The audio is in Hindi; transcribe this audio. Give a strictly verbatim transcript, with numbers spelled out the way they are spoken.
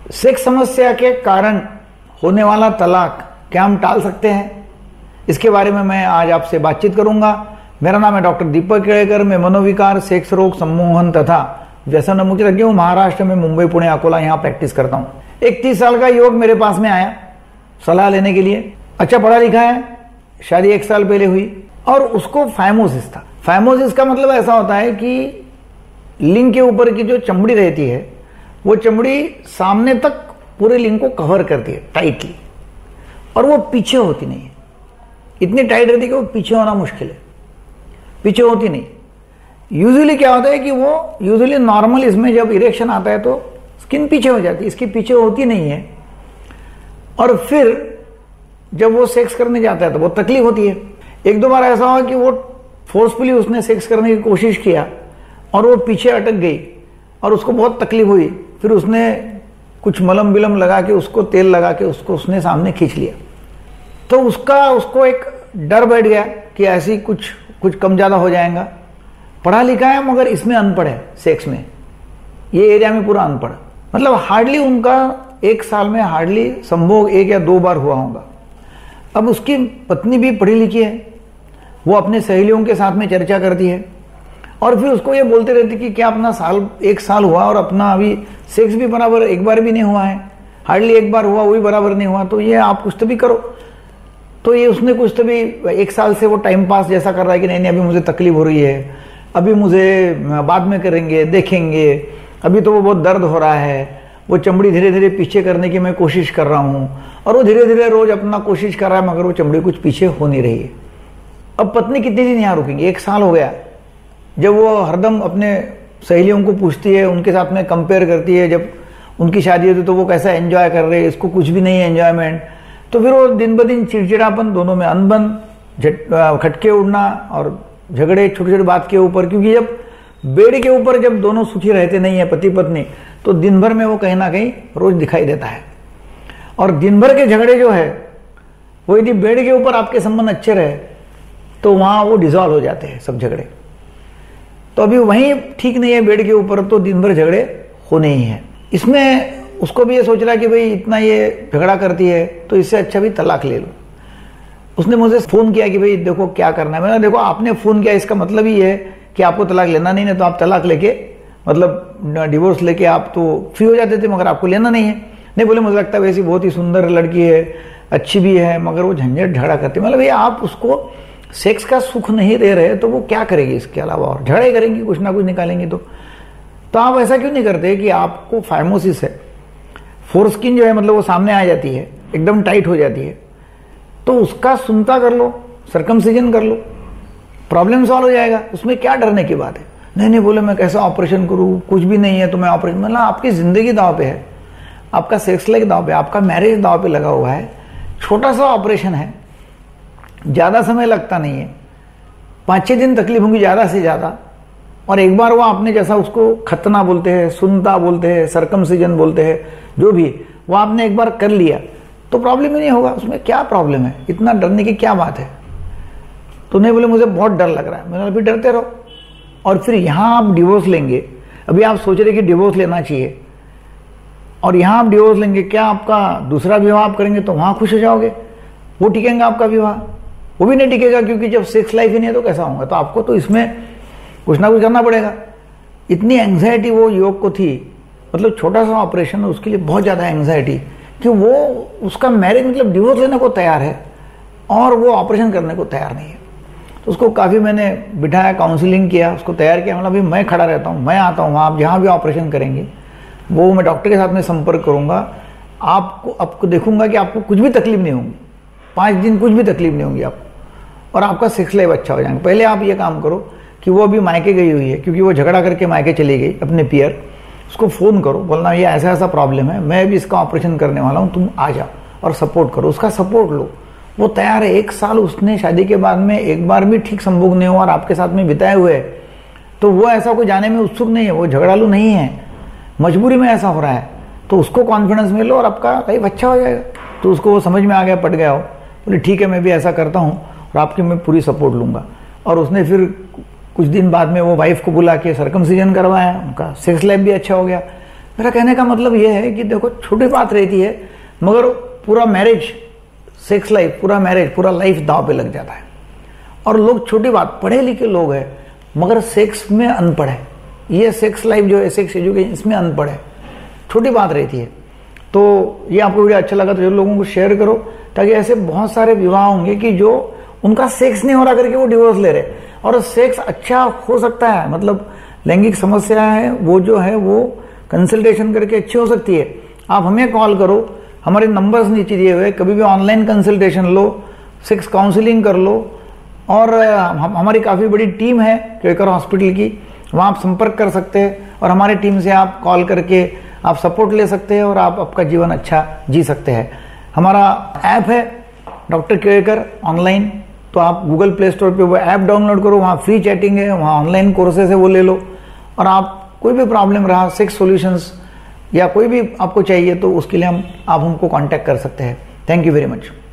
सेक्स समस्या के कारण होने वाला तलाक क्या हम टाल सकते हैं, इसके बारे में मैं आज आपसे बातचीत करूंगा। मेरा नाम है डॉक्टर दीपक केड़ेकर। मैं मनोविकार, सेक्स रोग, सम्मोहन तथा व्यसन मुक्ति हूँ। महाराष्ट्र में मुंबई, पुणे, अकोला यहाँ प्रैक्टिस करता हूँ। एक तीस साल का युवक मेरे पास में आया सलाह लेने के लिए। अच्छा पढ़ा लिखा है, शादी एक साल पहले हुई और उसको फाइमोसिस था। फाइमोसिस का मतलब ऐसा होता है कि लिंग के ऊपर की जो चमड़ी रहती है वो चमड़ी सामने तक पूरे लिंग को कवर करती है टाइटली, और वो पीछे होती नहीं है। इतनी टाइट रहती है कि वो पीछे होना मुश्किल है, पीछे होती नहीं। यूजुअली क्या होता है कि वो यूजुअली नॉर्मल इसमें जब इरेक्शन आता है तो स्किन पीछे हो जाती है, इसकी पीछे होती नहीं है। और फिर जब वो सेक्स करने जाता है तो वो तकलीफ होती है। एक दो बार ऐसा हुआ कि वो फोर्सफुली उसने सेक्स करने की कोशिश किया और वो पीछे अटक गई और उसको बहुत तकलीफ हुई। फिर उसने कुछ मलम बिलम लगा के, उसको तेल लगा के उसको उसने सामने खींच लिया। तो उसका उसको एक डर बैठ गया कि ऐसी कुछ कुछ कम ज़्यादा हो जाएगा। पढ़ा लिखा है मगर इसमें अनपढ़ है, सेक्स में ये एरिया में पूरा अनपढ़। मतलब हार्डली उनका एक साल में हार्डली संभोग एक या दो बार हुआ होगा। अब उसकी पत्नी भी पढ़ी लिखी है, वो अपने सहेलियों के साथ में चर्चा करती है और फिर उसको ये बोलते रहती कि क्या अपना साल एक साल हुआ और अपना अभी सेक्स भी बराबर एक बार भी नहीं हुआ है, हार्डली एक बार हुआ वो भी बराबर नहीं हुआ, तो ये आप कुछ तो भी करो। तो ये उसने कुछ तो भी एक साल से वो टाइम पास जैसा कर रहा है कि नहीं नहीं अभी मुझे तकलीफ हो रही है, अभी मुझे बाद में करेंगे, देखेंगे, अभी तो वो बहुत दर्द हो रहा है, वो चमड़ी धीरे धीरे पीछे करने की मैं कोशिश कर रहा हूँ। और वो धीरे धीरे रोज अपना कोशिश कर रहा है मगर वो चमड़ी कुछ पीछे हो नहीं रही है। अब पत्नी कितने दिन यहाँ रुकेंगी, एक साल हो गया। जब वो हरदम अपने सहेलियों को पूछती है, उनके साथ में कंपेयर करती है, जब उनकी शादी होती तो वो कैसा एंजॉय कर रहे हैं, इसको कुछ भी नहीं है एंजॉयमेंट। तो फिर वो दिन ब दिन चिड़चिड़ापन, दोनों में अनबन, खटके उड़ना और झगड़े छोटी छोटी बात के ऊपर। क्योंकि जब बेड के ऊपर जब दोनों सुखी रहते नहीं है पति पत्नी, तो दिन भर में वो कहीं ना कहीं रोज दिखाई देता है। और दिन भर के झगड़े जो है वो यदि बेड के ऊपर आपके संबंध अच्छे रहे तो वहां वो डिसॉल्व हो जाते हैं सब झगड़े। तो अभी वहीं ठीक नहीं है बेड के ऊपर, तो दिन भर झगड़े होने ही हैं। इसमें उसको भी ये सोच रहा कि भाई इतना ये झगड़ा करती है तो इससे अच्छा भी तलाक ले लो। उसने मुझे फोन किया कि भाई देखो क्या करना है। मैंने देखो आपने फोन किया इसका मतलब ही है कि आपको तलाक लेना नहीं है, तो आप तलाक लेके मतलब डिवोर्स लेके आप तो फ्री हो जाते थे, मगर आपको लेना नहीं है। नहीं बोले मुझे लगता है वैसी बहुत ही सुंदर लड़की है, अच्छी भी है, मगर वो झंझट झगड़ा करती है। मतलब भैया आप उसको सेक्स का सुख नहीं दे रहे तो वो क्या करेगी इसके अलावा, और झगड़े करेंगी, कुछ ना कुछ निकालेंगी। तो तो आप ऐसा क्यों नहीं करते कि आपको फाइमोसिस है, फोरस्किन जो है मतलब वो सामने आ जाती है, एकदम टाइट हो जाती है, तो उसका सुनता कर लो, सर्कमसिजन कर लो, प्रॉब्लम सॉल्व हो जाएगा। उसमें क्या डरने की बात है। नहीं नहीं बोले मैं कैसा ऑपरेशन करूँ, कुछ भी नहीं है तो मैं ऑपरेशन, मतलब आपकी जिंदगी दाव पे है, आपका सेक्स लाइफ दाव पे, आपका मैरिज दाव पे लगा हुआ है। छोटा सा ऑपरेशन है, ज़्यादा समय लगता नहीं है, पाँच छः दिन तकलीफ होंगी ज़्यादा से ज़्यादा। और एक बार वो आपने जैसा उसको खतना बोलते हैं, सुनता बोलते हैं, सर्कमसिजन बोलते हैं, जो भी वो आपने एक बार कर लिया तो प्रॉब्लम ही नहीं होगा। उसमें क्या प्रॉब्लम है, इतना डरने की क्या बात है। तो नहीं बोले मुझे बहुत डर लग रहा है। मैंने अभी डरते रहो, और फिर यहाँ आप डिवोर्स लेंगे। अभी आप सोच रहे कि डिवोर्स लेना चाहिए और यहाँ आप डिवोर्स लेंगे, क्या आपका दूसरा विवाह आप करेंगे तो वहाँ खुश हो जाओगे, वो टिकेगा आपका विवाह? वो भी नहीं टिकेगा, क्योंकि जब सेक्स लाइफ ही नहीं है तो कैसा होगा। तो आपको तो इसमें कुछ ना कुछ करना पड़ेगा। इतनी एंग्जाइटी वो युवक को थी, मतलब छोटा सा ऑपरेशन है उसके लिए बहुत ज़्यादा एंग्जाइटी, कि वो उसका मैरिज मतलब डिवोर्स लेने को तैयार है और वो ऑपरेशन करने को तैयार नहीं है। तो उसको काफ़ी मैंने बिठाया, काउंसलिंग किया, उसको तैयार किया। मतलब अभी मैं खड़ा रहता हूँ, मैं आता हूँ, आप जहाँ भी ऑपरेशन करेंगे वो मैं डॉक्टर के साथ में संपर्क करूँगा, आपको आपको देखूंगा कि आपको कुछ भी तकलीफ नहीं होगी, पाँच दिन कुछ भी तकलीफ नहीं होगी आपको, और आपका सेक्स लाइफ अच्छा हो जाएगा। पहले आप ये काम करो कि वो अभी मायके गई हुई है, क्योंकि वो झगड़ा करके मायके चली गई अपने पियर, उसको फ़ोन करो, बोलना ये ऐसा ऐसा प्रॉब्लम है, मैं भी इसका ऑपरेशन करने वाला हूँ, तुम आ जाओ और सपोर्ट करो, उसका सपोर्ट लो। वो तैयार है। एक साल उसने शादी के बाद में एक बार भी ठीक संभोग नहीं हुआ और आपके साथ में बिताए हुए, तो वो ऐसा कोई जाने में उत्सुक नहीं है, वो झगड़ालू नहीं है, मजबूरी में ऐसा हो रहा है। तो उसको कॉन्फिडेंस में लो और आपका लाइफ अच्छा हो जाएगा। तो उसको वो समझ में आ गया, पट गया हो, बोले ठीक है मैं भी ऐसा करता हूँ और आपकी मैं पूरी सपोर्ट लूँगा। और उसने फिर कुछ दिन बाद में वो वाइफ को बुला के सर्कमसिजन करवाया, उनका सेक्स लाइफ भी अच्छा हो गया। मेरा कहने का मतलब यह है कि देखो छोटी बात रहती है, मगर पूरा मैरिज, सेक्स लाइफ, पूरा मैरिज, पूरा लाइफ दांव पे लग जाता है। और लोग छोटी बात, पढ़े लिखे लोग हैं मगर सेक्स में अनपढ़ है, ये सेक्स लाइफ जो है, सेक्स एजुकेशन, इसमें अनपढ़ है, छोटी बात रहती है। तो ये आपको वीडियो अच्छा लगा तो लोगों को शेयर करो, ताकि ऐसे बहुत सारे विवाह होंगे कि जो उनका सेक्स नहीं हो रहा करके वो डिवोर्स ले रहे, और सेक्स अच्छा हो सकता है, मतलब लैंगिक समस्या है वो जो है वो कंसल्टेशन करके अच्छी हो सकती है। आप हमें कॉल करो, हमारे नंबर्स नीचे दिए हुए, कभी भी ऑनलाइन कंसल्टेशन लो, सेक्स काउंसलिंग कर लो, और हम हमारी काफ़ी बड़ी टीम है केळकर हॉस्पिटल की, वहाँ आप संपर्क कर सकते हैं और हमारी टीम से आप कॉल करके आप सपोर्ट ले सकते हैं और आप आपका जीवन अच्छा जी सकते हैं। हमारा ऐप है डॉक्टर केळकर ऑनलाइन, तो आप गूगल प्ले स्टोर पे वो ऐप डाउनलोड करो, वहाँ फ्री चैटिंग है, वहाँ ऑनलाइन कोर्सेज है वो ले लो, और आप कोई भी प्रॉब्लम रहा, सेक्स सॉल्यूशंस या कोई भी आपको चाहिए तो उसके लिए हम आप हमको कांटेक्ट कर सकते हैं। Thank you very much.